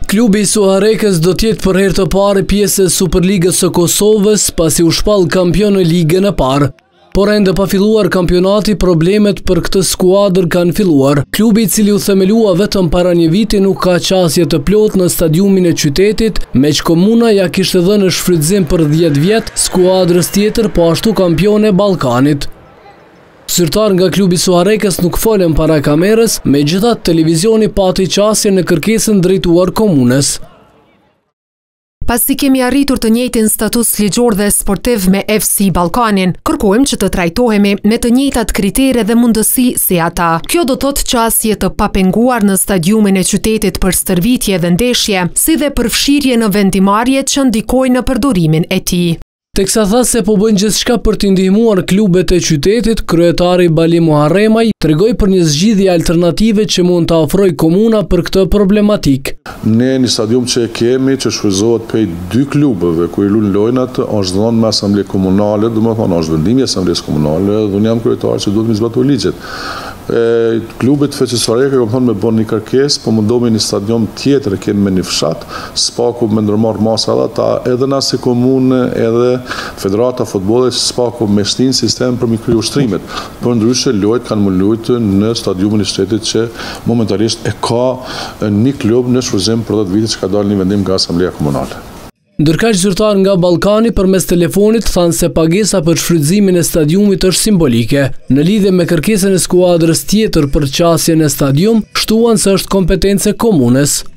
Klubi i Suharekës do t'jetë për herë të parë pjesë e Superligës së Kosovës pasi u shpall kampion në ligën e parë. Por ende pa filluar kampionati, problemet për këtë skuadër kanë filluar. Klubi i cili u themelua vetëm para një viti nuk ka qasje të plotë në stadiumin e qytetit, meq komuna ja kishte dhënë shfrytëzim për 10 vjet skuadrës tjetër, po ashtu kampione Ballkanit. Zyrtar nga klubi i Suharekës nuk folën para kamerës, megjithatë televizioni pati qasje në kërkesën drejtuar komunës. Pasi kemi arritur të njëjtin status ligjor dhe sportiv me FC Ballkanin, kërkojmë që të trajtohemi me të njëjtat kritere dhe mundësi si ata. Kjo do thotë qasje të papenguar në stadiumin e qytetit për stërvitje dhe ndeshje, si dhe përfshirje në vendimarrje që ndikojnë në përdorimin e tij. Teksa tha se po bëjnë gjithçka për t'i ndihmuar klubet e qytetit, kryetari Bali Muharremaj tregoi për një zgjidhje alternative që mund ta ofrojë komuna për këtë problematik. Ne një stadium që kemi që shfrytëzohet prej 2 klubeve ku i luajnë lojnat është dhënë me asamble komunale, domethënë është vendimi i asamblesë komunale, dhe unë jam kryetar që duhet të zbatoj ligjet. Klubit FC Suharekë kam thonë me bën një kërkesë, po mundohemi një stadium tjetër kemi me një fshat, spaku me ndërmarr masa ata edhe na si komunë edhe Federata Futbollit spaku me shtin sistem për mi kriju ushtrimet. Për ndryshe lojt kanë më luajtur në stadiumin e shtetit që momentalisht e ka një klub në shfrytëzim për 10 vite që ka dalë një vendim nga Asamblea Komunale. Ndërkaq zyrtar nga Ballkani përmes telefonit thanë se pagesa për shfrytëzimin e stadiumit është simbolike. Në lidhje me kërkesën e skuadrës tjetër për qasjen e stadium, shtuan se është kompetencë e komunës.